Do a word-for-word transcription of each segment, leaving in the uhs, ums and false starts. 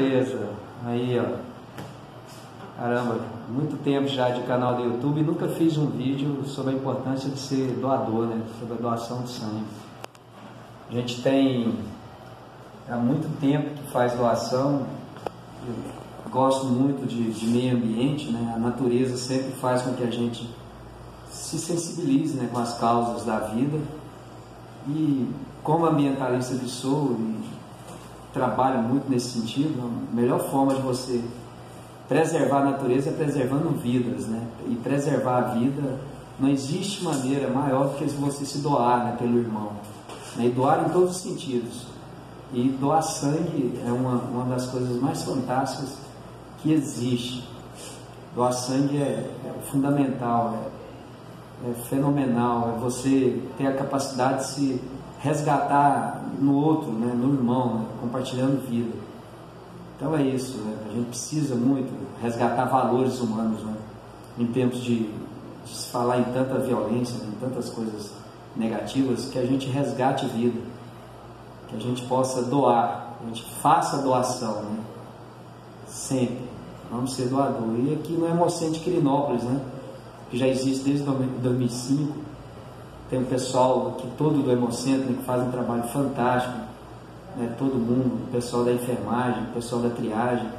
beleza. Aí, ó. Caramba, muito tempo já de canal do YouTube e nunca fiz um vídeo sobre a importância de ser doador, né? Sobre a doação de sangue. A gente tem há muito tempo que faz doação. Eu gosto muito de, de meio ambiente, né? A natureza sempre faz com que a gente se sensibilize, né, com as causas da vida. E como ambientalista que sou e trabalho muito nesse sentido, a melhor forma de você preservar a natureza é preservando vidas, né? E preservar a vida, não existe maneira maior do que você se doar, né, pelo irmão, né? E doar em todos os sentidos. E doar sangue é uma, uma das coisas mais fantásticas que existe. Doar sangue é, é fundamental, é, é fenomenal, é você ter a capacidade de se resgatar no outro, né, no irmão, né, compartilhando vida. Então é isso, né? A gente precisa muito resgatar valores humanos, né? Em tempos de, de se falar em tanta violência, né, em tantas coisas negativas, que a gente resgate vida, que a gente possa doar, a gente faça a doação, né? Sempre, vamos ser doador. E aqui no Hemocentro de Quirinópolis, né, que já existe desde dois mil e cinco, tem um pessoal aqui todo do Hemocentro, né, que faz um trabalho fantástico. Né, todo mundo, o pessoal da enfermagem, o pessoal da triagem,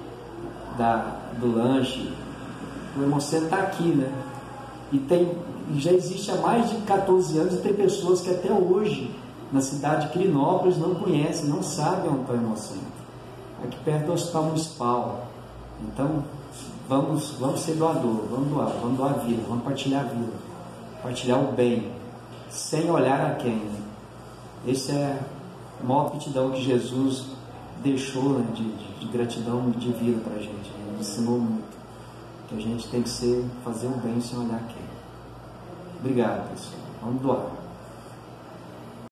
da, do lanche, o Hemocentro está aqui, né? E tem, já existe há mais de quatorze anos e tem pessoas que até hoje, na cidade de Quirinópolis, não conhecem, não sabem onde está o Hemocentro. Aqui perto do Hospital Municipal. Então, vamos, vamos ser doador, vamos doar, vamos doar a vida, vamos partilhar a vida, partilhar o bem, sem olhar a quem. Né? Esse é a maior aptidão que Jesus deixou, né, de, de, de gratidão e de vida para a gente. Ele ensinou muito que a gente tem que ser, fazer o bem sem olhar quem. Obrigado, pessoal. Vamos doar.